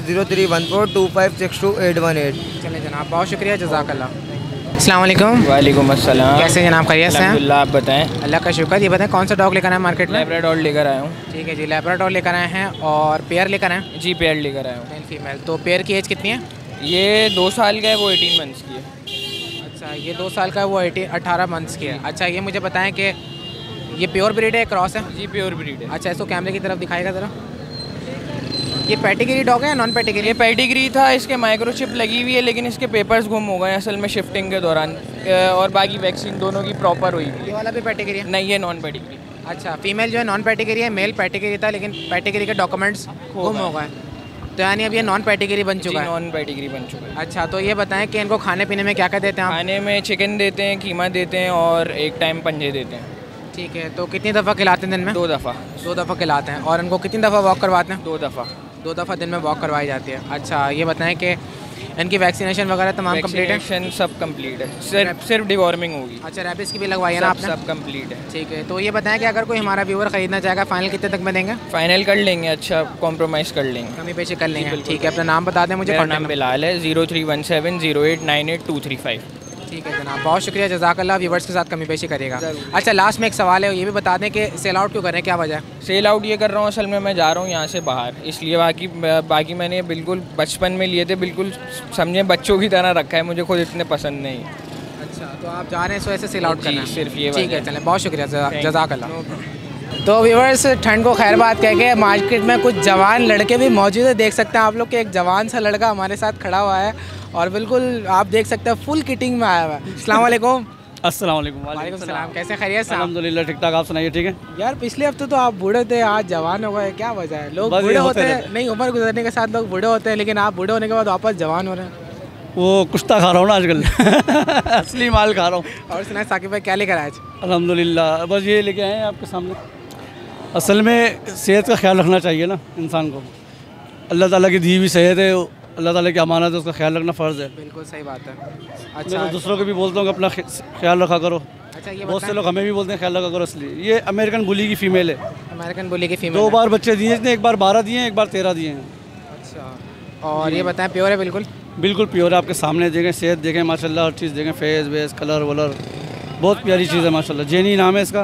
0314256218। चलें जनाब, बहुत शुक्रिया, जज़ाकल्लाह। अस्सलाम वालेकुम। वालेकुम अस्सलाम। कैसे जनाब, खैरियत से हैं? अल्हम्दुलिल्लाह, आप बताएं। अल्लाह का शुक्र। ये बताएं कौन सा डॉग लेकर आए मार्केट में? लैब्राडोर लेकर आया हूँ। ठीक है जी, लैब्राडोर लेकर आए हैं और पेयर लेकर आए हैं? जी, पेयर लेकर आया हूँ। Male female. तो पेयर की एज कितनी है? ये 2 साल का है, वो 18 मंथ्स की है। अच्छा, ये 2 साल का है, वो 18 मंथ्स की है। अच्छा, ये मुझे बताएं कि ये प्योर ब्रीड है, क्रॉस है? जी, प्योर ब्रीड है। अच्छा, इसको कैमरे की तरफ दिखाएगा ज़रा। ये पेडिग्री डॉग है या नॉन पेडिग्री? ये पेडिग्री था, इसके माइक्रोचिप लगी हुई है, लेकिन इसके पेपर्स गुम हो गए असल में शिफ्टिंग के दौरान, और बाकी वैक्सीन दोनों की प्रॉपर हुई। ये वाला भी पेडिग्री है? नहीं, ये नॉन पेडिग्री। अच्छा, फीमेल जो है नॉन पेडिग्री है, मेल पेडिग्री था, लेकिन पेडिग्री के डॉक्यूमेंट्स गुम हो गए, तो यानी अब ये नॉन पेडिग्री बन चुका है? नॉन पेडिग्री बन चुका है। अच्छा, तो ये बताएं कि इनको खाने पीने में क्या क्या देते हैं आप? खाने में चिकन देते हैं, कीमा देते हैं और एक टाइम पंजे देते हैं। ठीक है, तो कितनी दफ़ा खिलाते हैं दिन में? 2 दफ़ा। 2 दफ़ा खिलाते हैं। और इनको कितनी दफ़ा वॉक करवाते हैं? 2 दफ़ा। 2 दफ़ा दिन में वॉक करवाई जाती है। अच्छा, ये बताएं कि इनकी वैक्सीनेशन वगैरह तमाम कंप्लीट है? वैक्सीनेशन सब कंप्लीट है, सिर्फ डिवॉर्मिंग होगी। अच्छा, रैबिस की भी लगवाई है ना आपने? सब कंप्लीट है। ठीक है, तो ये बताएं कि अगर कोई हमारा व्यूअर ख़रीदना चाहेगा, फाइनल कितने तक में देंगे? फाइनल कर लेंगे, अच्छा कॉम्प्रोमाइज़ कर लेंगे, कमी पेशी कर लेंगे। ठीक है, अपना नाम बता दें मुझे। मेरा नाम बिलाल है, 031708982235। ठीक है जनाब, बहुत शुक्रिया, जज़ाकल्लाह। व्यूवर्स के साथ कमी पेशी करिएगा। अच्छा, लास्ट में एक सवाल है, ये भी बता दें कि सेल आउट क्यों कर रहे हैं, क्या वजह है? सेल आउट ये कर रहा हूँ, असल में मैं जा रहा हूँ यहाँ से बाहर, इसलिए बाकी मैंने बिल्कुल बचपन में लिए थे, बिल्कुल समझे बच्चों की तरह रखा है, मुझे खुद इतने पसंद नहीं। अच्छा, तो आप जा रहे हैं इस वजह से सेल आउट करना है? सिर्फ ये। ठीक है, चलें, बहुत शुक्रिया, जज़ाकल्लाह। तो व्यूवर्स, ठंड को खैर बात कह के मार्केट में कुछ जवान लड़के भी मौजूद है। देख सकते हैं आप लोग कि एक जवान सा लड़का हमारे साथ खड़ा हुआ है और बिल्कुल आप देख सकते हैं फुल किटिंग में आया हुआ है। अस्सलाम वालेकुम। अस्सलाम वालेकुम। वालेकुम सलाम, कैसे खैरियत से? अल्हम्दुलिल्लाह ठीक ठाक, आप सुनाइए। ठीक है यार, पिछले हफ्ते तो आप बूढ़े थे, आज जवान हो गए, क्या वजह है? लोग बूढ़े होते हैं, नहीं, उम्र गुजरने के साथ लोग बूढ़े होते हैं, लेकिन आप बूढ़े होने के बाद वापस जवान हो रहे हैं। वो कुश्ता खा रहा हूँ ना आजकल असली माल खा रहा हूँ। और सुना साकिब भाई, क्या लेकर आए आज? अल्हम्दुलिल्लाह, बस ये लेके आए हैं आपके सामने। असल में सेहत का ख्याल रखना चाहिए ना इंसान को, अल्लाह ताला की दी हुई सेहत है, अल्लाह ताला की अमानत है, उसका ख्याल रखना फ़र्ज़ है। बिल्कुल सही बात है। अच्छा, मैं दूसरों को भी बोलता हूँ कि अपना ख्याल रखा करो। अच्छा, ये बहुत से लोग हमें भी बोलते हैं ख्याल रखा करो, इसलिए ये अमेरिकन बुली की फ़ीमेल है। अमेरिकन बुली की फ़ीमेल 2 बार बच्चे दिए इसने, एक बार 12 दिए हैं, एक बार 13 दिए हैं। अच्छा, और ये बताएं प्योर है? बिल्कुल बिल्कुल प्योर है, आपके सामने देखें, सेहत देखें, माशाल्लाह, हर चीज़ देखें, फेस वेस कलर वलर, बहुत प्यारी चीज़ है माशाल्लाह। जेनी नाम है इसका।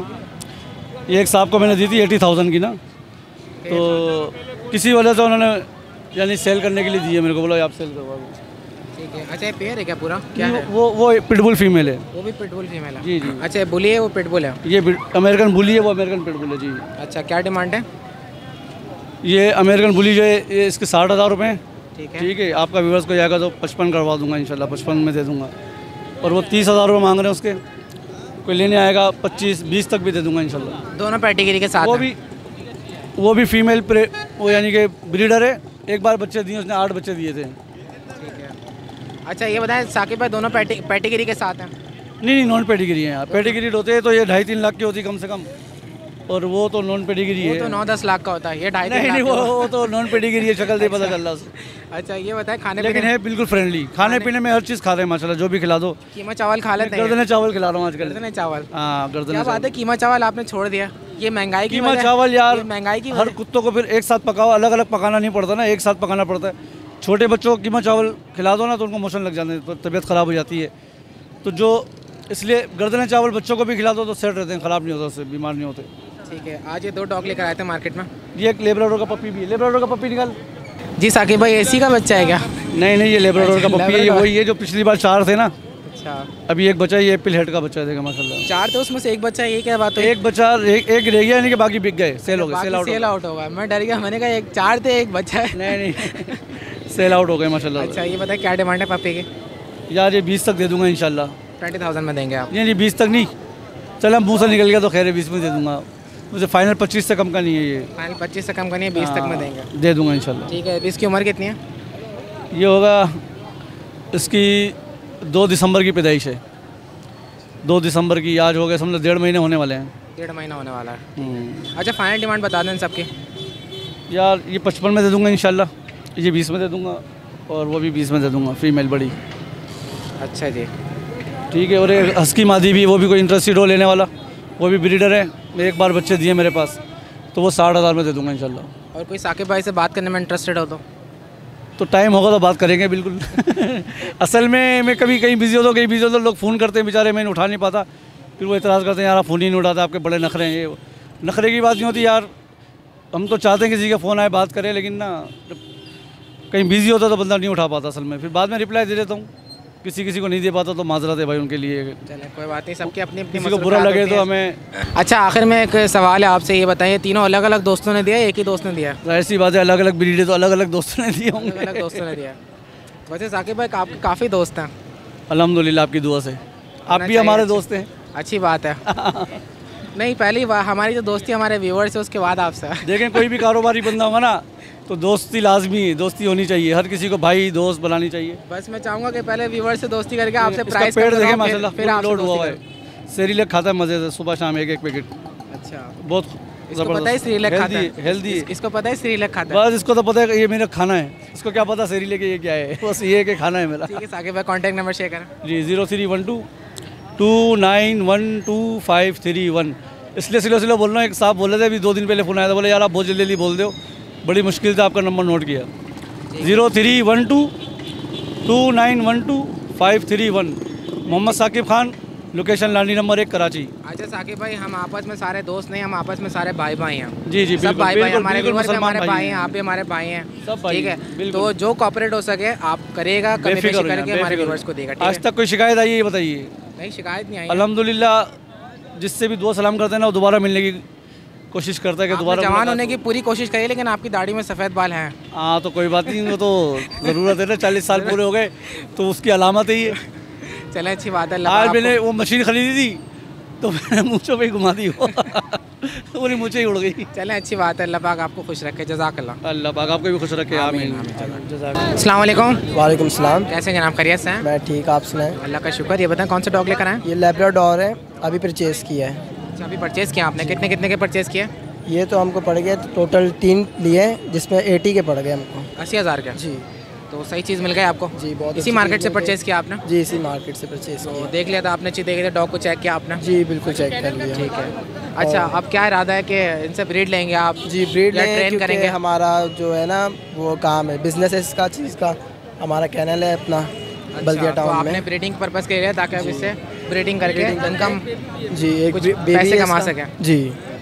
ये एक साहब को मैंने दी थी 80,000 की ना, तो किसी वजह से उन्होंने यानी सेल करने के लिए दी है मेरे को, बोला आप सेल करवा दो। ठीक है। अच्छा, ये पेयर है क्या पूरा? क्या है? वो पिटबुल फीमेल है। वो भी पिटबुल फीमेल है? जी जी। अच्छा, बुली है, वो पिटबुल है? ये अमेरिकन बुली है, वो अमेरिकन पिटबुल है जी। अच्छा, क्या डिमांड है? ये अमेरिकन बुली जो है ये इसके 60,000 रुपये हैं। ठीक है, आपका व्यूअर्स को जाएगा तो 55 करवा दूंगा इंशाल्लाह, 55 में दे दूंगा। और वो 30,000 रुपये मांग रहे हैं उसके, कोई लेने आएगा 25-20 तक भी दे दूंगा इंशाल्लाह। दोनों पैटिगिरी के साथ? वो भी फीमेल वो यानी कि ब्रीडर है, एक बार बच्चे दिए उसने, 8 बच्चे दिए थे। ठीक है। अच्छा, ये बताएं साकिब भाई, दोनों पैटिगिरी के साथ हैं? नहीं, नॉन पेडिग्री हैं। पेडिग्रीड होते हैं तो ये 2.5-3 लाख की होती कम से कम, और वो तो नॉन पेडिग्री है। वो तो 9-10 लाख का होता है, ये 2.5-3 लाख। नहीं, वो तो नॉन पेडिग्री है, शक्ल से पता चल रहा है। अच्छा, ये बताएं खाने लेकिन है बिल्कुल फ्रेंडली, खाने पीने में हर चीज़ खा रहे हैं माशाल्लाह, जो भी खिला दो। कीमा चावल खा लेते हैं? गर्दने चावल खिला रहा हूँ आजकल। गर्दने चावल? हाँ, गर्दने। क्या बात है, कीमा चावल आपने छोड़ दिया? ये महंगाई की कीमा चावल यार, महंगाई की हर कुत्तों को फिर एक साथ पकाओ, अलग अलग पकाना नहीं पड़ता ना, एक साथ पकाना पड़ता है। छोटे बच्चों को कीमा चावल खिला दो ना तो उनको मोशन लग जाते हैं, तो तबीयत ख़राब हो जाती है, तो जो इसलिए गर्दने चावल बच्चों को भी खिला दो तो सेट रहते हैं, ख़राब नहीं होता, उससे बीमार नहीं होते। ठीक है। आज ये 2 डॉग लेकर आए थे मार्केट में? ये एक लेब्राडोर का पपी भी है। लेब्राडोर का पपी निकाल। जी साकिब भाई, एसी का बच्चा है क्या? नहीं, ये लेब्राडोर का पप्पी है, ये वही है जो पिछली बार 4 थे ना। अच्छा, अभी एक बचा, ये एप्पल हेड का बच्चा देगा माशाल्लाह। 4 तो उसमें से एक बच्चा, ये क्या बात है? एक बच्चा, एक रह गया, यानी कि बाकी बिक गए, सेल हो गए, सेल आउट होगा। मैं डर गया, मैंने कहा एक 4 थे एक बच्चा है। नहीं सेल आउट हो गए माशाल्लाह। अच्छा, ये बताए क्या डिमांड है पप्पी की? यार ये 20 तक दे दूंगा इंशाल्लाह। 20,000 में देंगे आप? नहीं 20 तक नहीं, चल हम मुँह से निकल गया तो खैर है, 20 में दे दूंगा। मुझे फाइनल 25 से कम का नहीं है ये। फाइनल 25 से कम का नहीं है, 20 तक में देंगे? दे दूंगा इंशाल्लाह। ठीक है। इसकी उम्र कितनी है? ये होगा, इसकी 2 दिसंबर की पैदाइश है। 2 दिसंबर की आज हो गए, समझो 1.5 महीने होने वाले हैं। 1.5 महीना होने वाला है। अच्छा, फाइनल डिमांड बता दें सबकी। यार ये 55 में दे दूंगा इंशाल्लाह, ये 20 में दे दूंगा और वो भी 20 में दे दूंगा, फीमेल बड़ी। अच्छा जी, ठीक है। और एक हस्की मादी भी, वो भी कोई इंटरेस्टेड हो लेने वाला, वो भी ब्रीडर है, एक बार बच्चे दिए मेरे पास, तो वो 60,000 में दे दूंगा इंशाल्लाह। और कोई साकिब भाई से बात करने में इंटरेस्टेड हो तो टाइम होगा तो बात करेंगे बिल्कुल। असल में मैं कभी कहीं बिजी होता हूँ, कहीं बिजी होता, लोग फ़ोन करते हैं बेचारे, मैं उठा नहीं पाता, फिर वो इतराज़ करते हैं यार आप फ़ोन ही नहीं उठाते, आपके बड़े नखरे हैं। ये नखरे की बात नहीं होती यार, हम तो चाहते हैं किसी का फ़ोन आए बात करें, लेकिन ना कहीं बिजी होता तो बंदा नहीं उठा पाता असल में, फिर बाद में रिप्लाई दे देता हूँ, किसी को नहीं दे पाता तो माजरत है भाई उनके लिए। चले कोई बात नहीं, सबकी अपनी अपनी किसी को बुरा लगे तो हमें। अच्छा, आखिर में एक सवाल है आपसे, ये बताइए तीनों अलग अलग दोस्तों ने दिया, एक ही दोस्त ने दिया? जाहिर सी बात है, अलग अलग ब्रीड है तो अलग अलग दोस्तों ने दिए होंगे। अलग अलग दोस्तों ने दिया। वैसे साकिब भाई आपके काफ़ी दोस्त हैं। अल्हम्दुलिल्लाह आपकी दुआ से, आप भी हमारे दोस्त हैं। अच्छी बात है। नहीं, पहली बार हमारी जो दोस्ती हमारे व्यूवर्स है, उसके बाद आपसे। देखें कोई भी कारोबारी बंदा होगा ना तो दोस्ती लाजमी है, दोस्ती होनी चाहिए, हर किसी को भाई दोस्त बनानी चाहिए। बस मैं चाहूँगा कि पहले व्यूवर से दोस्ती करके आपसे प्राइस पेड़ देखें माशाल्लाह, फिर आप लोड हुआ है, सेरिलैक खाता है मज़े से, सुबह शाम एक पैकेट। अच्छा, बहुत इसको पता है सेरिलैक खाता है? हेल्दी। इसको पता है सेरिलैक खाता है? बस इसको तो पता है ये मेरा खाना है, इसको क्या पता सेरिलैक ये क्या है, बस ये कि खाना है मेरा। ठीक है साकिब भाई, कॉन्टैक्ट नंबर शेयर करें। जी 0312 2912 इसलिए सिलो बोल रहा हूँ। एक साहब बोल रहे थे अभी 2 दिन पहले फ़ोन आया था, बोले यार आप बहुत जल्दी बोल दो, बड़ी मुश्किल से आपका नंबर नोट किया। 0312 2912 मोहम्मद साकिब खान, लोकेशन लानी नंबर 1 कराची। अच्छा साकिब भाई, हम आपस में सारे दोस्त नहीं, हम आपस में सारे भाई हैं। जी जी, सब भाई हमारे मुसलमान भाई हैं, आप भी हमारे भाई हैं, सब ठीक है। तो जो कॉपरेट हो सके आप करिएगा, कमी पेशी करके हमारे व्यूअर्स को देगा। आज तक कोई शिकायत आई है बताइए? नहीं, शिकायत नहीं आई। अल्हम्दुलिल्लाह, जिससे भी दुआ सलाम करते हैं ना वो दोबारा मिलने की कोशिश करता है कि दोबारा जवान होने की पूरी कोशिश करिए, लेकिन आपकी दाढ़ी में सफ़ेद बाल हैं। हाँ तो कोई बात नहीं, वो तो ज़रूरत है ना, 40 साल पूरे हो गए तो उसकी अलामत है ये। चले, अच्छी बात है। आज मैंने वो मशीन खरीदी थी तो मैंने मूँछों पे घुमा दी, वो पूरी मूँछें ही उड़ गई। चलें, अच्छी बात है। अल्लाह पाक आपको खुश रखे, जज़ाकल्लाह। अल्लाह पाक आपको भी खुश रखे, आमीन। अस्सलाम वालेकुम। वालेकुम सलाम। कैसे जनाब, खैरियत से हैं? मैं ठीक, आप सुनाएं? अल्लाह का शुक्र। ये बताएं कौन सा डॉग लेकर आए? ये लैब्राडोर है, अभी परचेज़ किया है। अच्छा, अभी परचेज़ किया आपने? कितने कितने के परचेज़ किया? ये तो हमको पड़ गया टोटल 3 लिए, जिसमें 80 के पड़ गए हमको। 80,000 का? जी। तो सही चीज़ मिल गई आपको? जी, बहुत। इसी मार्केट से परचेज़ किया आपने? जी, इसी मार्केट से परचेज़ किया। देख लिया था आपने, अच्छी देख लिया, डॉग को चेक किया आपने? जी बिल्कुल चेक कर लिया। ठीक है। अच्छा, अब क्या इरादा है कि इनसे ब्रीड लेंगे आप? जी, ब्रीड ट्रेन करेंगे? हमारा जो है ना वो काम है, बिजनेस है इसका चीज़ का, हमारा कैनल है अपना बल्दिया टाउन में। आपने ब्रीडिंग पर्पस के लिए, ताकि आप इससे ब्रीडिंग करके इनकम जी एक पैसे कमा सकें? जी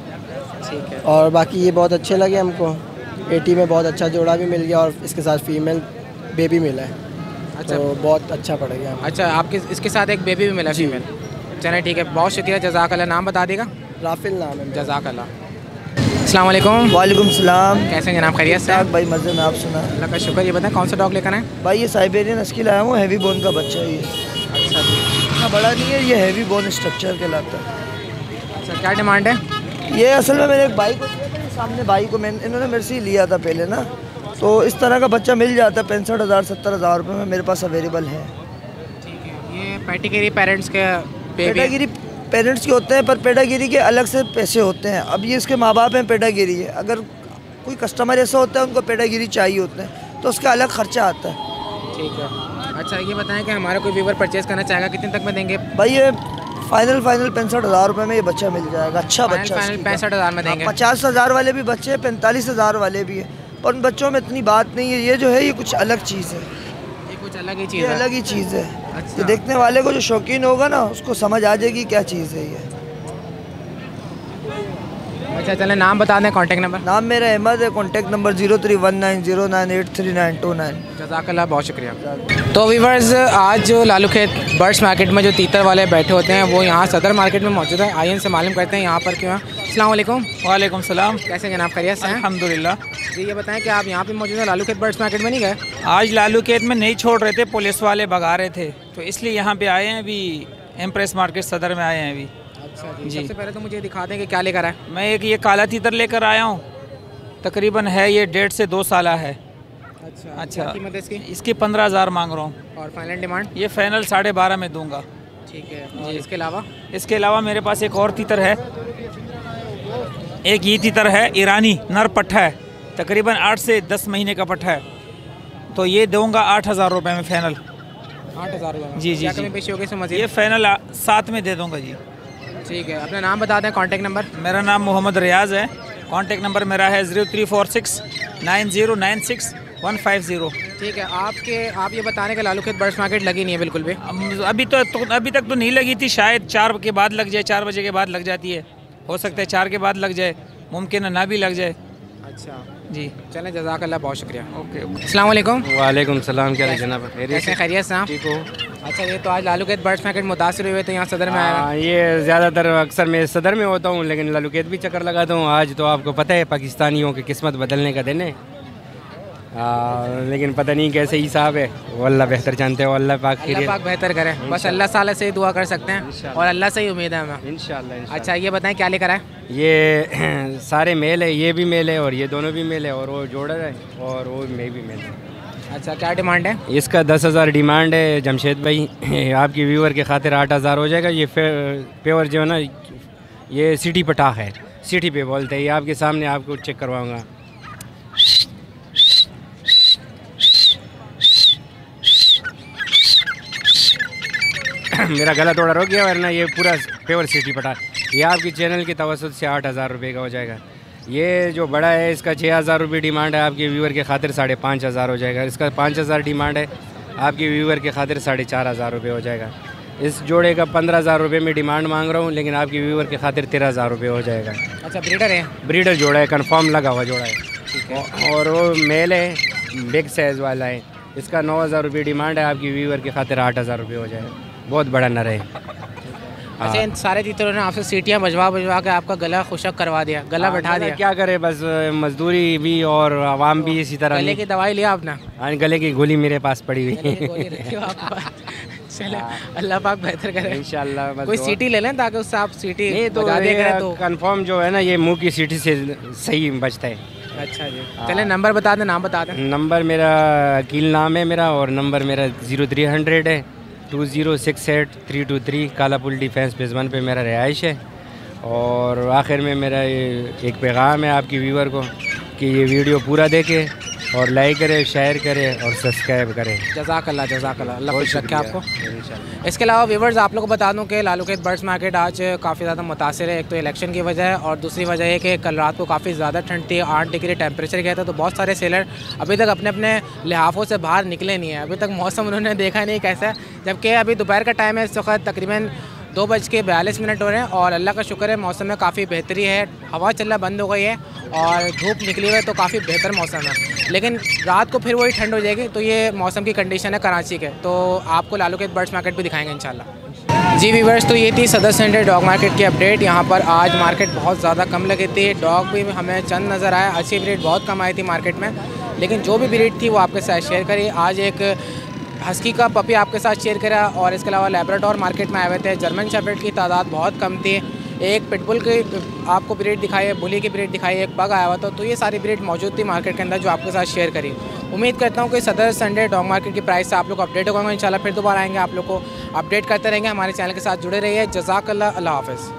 ठीक है। और बाकी ये बहुत अच्छे लगे हमको, 80 में बहुत अच्छा जोड़ा भी मिल गया और इसके साथ फीमेल बेबी मिला है। अच्छा, तो बहुत अच्छा पड़ गया। अच्छा, आपके इसके साथ एक बेबी भी मिला फीमेल? चलें ठीक है, बहुत शुक्रिया, जज़ाकल्लाह। नाम बता देगा? राफिल नाम है। जज़ाकल्लाह। अस्सलाम वालेकुम। वालेकुम सलाम। कैसे जनाब, खैरियत से? भाई मज़े में, आप सुना? अल्लाह का शुक्र। ये बताएं कौन सा डॉग लेकर आए? भाई ये साइबेरियन हस्की लाया हूँ, हैवी बोन का बच्चा है ये। अच्छा जी। इतना बड़ा नहीं है, ये हैवी बोन स्ट्रक्चर कहलाता है। अच्छा, क्या डिमांड है? ये असल में मेरे एक भाई को दिया था, सामने भाई को इन्होंने मेरे से ही लिया था पहले ना, तो इस तरह का बच्चा मिल जाता है 65,000 70,000 रुपये में मेरे पास अवेलेबल है। ठीक है। ये पेडिग्री पेरेंट्स के पेडिग्री पेरेंट्स के होते हैं, पर पेडागिरी के अलग से पैसे होते हैं। अब ये इसके माँ बाप हैं, पेडागिरी है, अगर कोई कस्टमर ऐसा होता है उनको पेडागिरी चाहिए होते हैं तो उसका अलग खर्चा आता है। ठीक है। अच्छा, ये बताएं कि हमारा कोई व्यूवर परचेज़ करना चाहेगा, कितने तक में देंगे? भाई ये फाइनल 65,000 रुपये में ये बच्चा मिल जाएगा। अच्छा बच्चा, 65,000 में देंगे। 50,000 वाले भी बच्चे हैं, 45,000 वाले भी हैं, पर उन बच्चों में इतनी बात नहीं है। ये जो है ये कुछ अलग चीज़ है, ये कुछ अलग ही चीज़ है, है। अलग ही चीज़ है। अच्छा। ये देखने वाले को जो शौकीन होगा ना उसको समझ आ जाएगी क्या चीज़ है ये। अच्छा चले नाम बता दें, कॉन्टैक्ट नंबर। नाम मेरा अहमद है, कॉन्टैक्ट नंबर 031909839229। जज़ाकल्लाह, बहुत शुक्रिया। तो वीवर्स, आज जो लालू खेत बर्ड्स मार्केट में जो तीतर वाले बैठे होते हैं वो यहाँ सदर मार्केट में मौजूद है। आइए इनसे मालूम करते हैं यहाँ पर क्यों है। अस्सलाम वालेकुम। वालेकुम सलाम। कैसे जनाब, खैरियत से हैं? अल्हम्दुलिल्लाह। जी ये बताएं कि आप यहाँ पे मौजूद हैं, लालू खेत बर्ड्स मार्केट में नहीं गए? आज लालू खेत में नहीं छोड़ रहे थे, पुलिस वाले भगा रहे थे, तो इसलिए यहाँ पे आए हैं। अभी एम्प्रेस मार्केट सदर में आए हैं अभी। अच्छा जी। सबसे पहले तो मुझे दिखा दें कि क्या लेकर आए। मैं एक ये काला तीतर लेकर आया हूँ, तकरीबन है ये 1.5 से 2 साल है। अच्छा कीमत है इसकी? इसकी 15,000 मांग रहा हूँ। और फाइनल डिमांड? ये फाइनल 12.5 में दूंगा। ठीक है। और इसके अलावा? इसके अलावा मेरे पास एक और तीतर है, एक ये तीतर है ईरानी, नर पट्ठा है, तकरीबन 8 से 10 महीने का पट्ठा है, तो ये दूंगा 8,000 रुपये में फाइनल। 8,000 रुपये? जी जी क्या कमी पेशी होगी इसमें मज़ीद? ये फाइनल 7 में दे दूंगा जी। ठीक है। अपना नाम बता दें, कॉन्टैक्ट नंबर? मेरा नाम मोहम्मद रियाज़ है, कॉन्टैक्ट नंबर मेरा है 03469096 ठीक है। आप ये बताने के लालू खेत बर्ड्स मार्केट लगी नहीं है बिल्कुल भी? अभी तक तो नहीं लगी थी, शायद 4 के बाद लग जाए, 4 बजे के बाद लग जाती है, हो सकता है 4 के बाद लग जाए, मुमकिन है ना भी लग जाए। अच्छा जी। चलें, जज़ाकल्लाह, बहुत शुक्रिया। ओके। अस्सलाम वालेकुम। वालेकुम सलाम। क्या जनाब, कैसे, खैरियत से? ठीक हो? अच्छा, ये तो आज लालू खेत बर्ड्स मार्केट मुतासिर हुए थे, यहाँ सदर में आया। ये ज़्यादातर अक्सर मैं सदर में होता हूँ, लेकिन लालू खेत भी चक्कर लगाता हूँ। आज तो आपको पता है पाकिस्तानियों की किस्मत बदलने का दिन है, लेकिन पता नहीं कैसे ही साहब है, वो अल्लाह बेहतर जानते हो। अल्लाह पाक बेहतर करे, बस अल्लाह ताला से ही दुआ कर सकते हैं और अल्लाह से ही उम्मीद है हमें इंशाल्लाह। अच्छा, ये बताएं क्या लेकर आए? ये सारे मेल है, ये भी मेल है और ये दोनों भी मेल है, और वो जोड़ा है और वो मैं भी मेल है। अच्छा, क्या डिमांड है इसका? 10,000 डिमांड है जमशेद भाई, आपकी व्यूअर के खातिर 8,000 हो जाएगा। ये प्योर जो है ना, ये सिटी पटाख है, सिटी पे बोलते हैं। ये आपके सामने आपको चेक करवाऊँगा। मेरा गला थोड़ा रुक गया, वरना ये पूरा प्योर सिटी पटा। ये आपकी चैनल की तवसत से 8,000 रुपये का हो जाएगा। ये जो बड़ा है इसका 6,000 रुपये डिमांड है, आपके व्यूअर के खातिर 5,500 हो जाएगा। इसका 5,000 डिमांड है, आपके व्यूअर के खातिर 4,500 रुपये हो जाएगा। इस जोड़े का 15,000 रुपये में डिमांड मांग रहा हूँ, लेकिन आपके व्यूअर के खातिर 13,000 रुपये हो जाएगा। अच्छा, ब्रीडर है? ब्रीडर जोड़ा है, कन्फर्म लगा हुआ जोड़ा है। ठीक है। और वो मेल है, बिग साइज़ वाला है। इसका 9,000 रुपये डिमांड है, आपकी व्यूअर के खातिर 8,000 रुपये हो जाएगा। बहुत बड़ा नर है। अच्छा, इन सारे तीतरों ने आपसे सीटियाँ बजवा के आपका गला खुशक करवा दिया, गला बैठा दिया। क्या करे, बस मजदूरी भी और आवाम भी इसी तरह। गले की दवाई लिया आपने? हाँ, गले की गोली मेरे पास पड़ी हुई है। चले, अल्लाह पाक बेहतर करे इंशाल्लाह। कोई सीटी ले लें ताकि उससे आप सीटी नहीं तो कंफर्म जो है ना, ये मुंह की सीटी से सही बचता है। अच्छा जी। चले, नंबर बता दें, नाम बता दें। नंबर मेरा अकील नाम है मेरा, और नंबर मेरा 0300 है 2068-323। कालापुल डिफेंस फेज़ 1 पे मेरा रिहाइश है। और आखिर में मेरा एक पैगाम है आपकी व्यूअर को कि ये वीडियो पूरा देखे और लाइक करे, शेयर करे और सब्सक्राइब करे। जज़ाकल्लाह, अल्लाह खुश रखे आपको। इसके अलावा व्यूअर्स, आप लोगों को बता दूं कि लालू खेत बर्ड्स मार्केट आज काफ़ी ज़्यादा मुतासिर है। एक तो इलेक्शन की वजह है और दूसरी वजह है कि कल रात को काफ़ी ज़्यादा ठंड थी, 8 डिग्री टेम्परेचर गया था, तो बहुत सारे सेलर अभी तक अपने अपने लिहाफों से बाहर निकले नहीं है। अभी तक मौसम उन्होंने देखा नहीं कैसा है, जबकि अभी दोपहर का टाइम है, इस वक्त तकरीबन 2:42 हो रहे हैं और अल्लाह का शुक्र है मौसम में काफ़ी बेहतरी है। हवा चलना बंद हो गई है और धूप निकली हुई है, तो काफ़ी बेहतर मौसम है। लेकिन रात को फिर वही ठंड हो जाएगी, तो ये मौसम की कंडीशन है कराची के। तो आपको लालू खेत बर्ड्स मार्केट भी दिखाएंगे इंशाल्लाह। जी व्यूअर्स, तो ये थी सदर सेंटर डॉग मार्केट की अपडेट। यहाँ पर आज मार्केट बहुत ज़्यादा कम लगी थी, डॉग भी हमें चंद नज़र आया, अच्छी ब्रीड बहुत कम आई थी मार्केट में, लेकिन जो भी ब्रीड थी वो आपके साथ शेयर करी। आज एक हस्की का पपी आपके साथ शेयर करा और इसके अलावा लैब्राडोर मार्केट में आए हुए थे। जर्मन शेफर्ड की तादाद बहुत कम थी। एक पिटबुल की आपको ब्रीड दिखाई है, बुली की ब्रीड दिखाई है, एक पग आया हुआ था। तो ये सारी ब्रीड मौजूद थी मार्केट के अंदर जो आपके साथ शेयर करी। उम्मीद करता हूँ कि सदर संडे डॉग मार्केट की प्राइस से आप लोग अपडेट होगा। इंशाल्लाह फिर दोबारा आएंगे, आप लोग को अपडेट करते रहेंगे। हमारे चैनल के साथ जुड़े रहिए। जज़ाकल्लाह, अल्लाह हाफ़िज़।